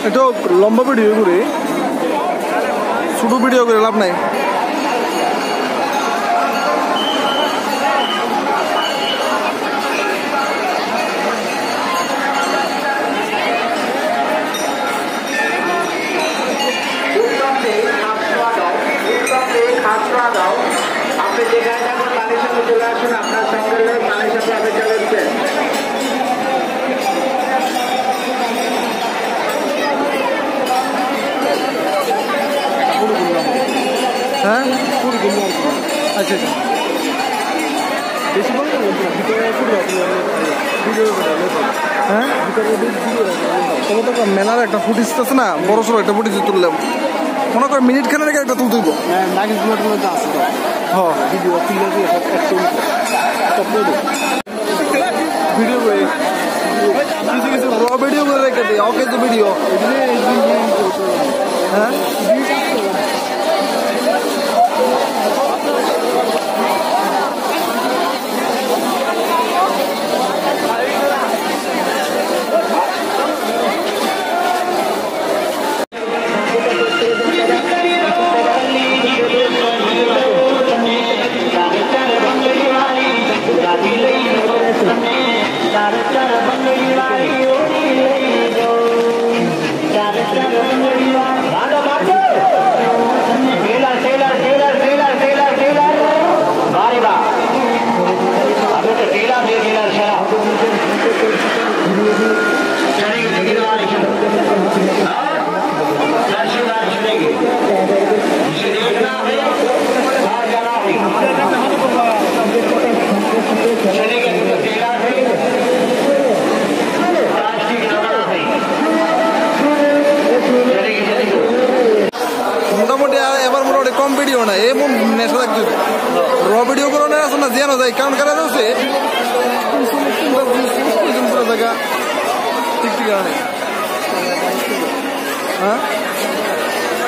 এটা লম্বা ভিডিও করে ছোট ভিডিও করে লাভ নাই। আপনি যেখানে থাকুন পানির সাথে চলে আসুন, আপনার সঙ্গে পানির সাথে আপনি চলে এসছেন। হ্যাঁ আচ্ছা আচ্ছা বেশি বড় হ্যাঁ তবে তো মেলার একটা ফুটেজ আছে না, বড় সড়ো একটা ফুটেজ তুললাম মনে কর মিনিট খানের আগে একটা তুলতেইব। হ্যাঁ ভিডিও করে কিছু কিছু ভিডিও করে রেখে দিই ওকে তো ভিডিও হ্যাঁ মোটামুটি এবার মোটামুটি কম ভিডিও না এমন নেশা থাকতে র ভিডিও করে আছে না জানো যায় কারণ কারা যাচ্ছে পুরো জায়গা ঠিক ঠিক হ্যাঁ